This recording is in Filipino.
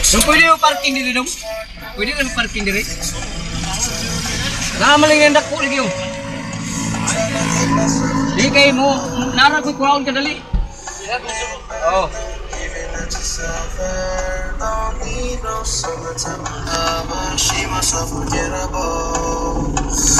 Yung pwede yung parking dito dong. Pwede yung parking dito. Namaling yung dako lagi yung. Di kayo mo, nara ko kuhaon ka dali. Oh. She must unforgettable.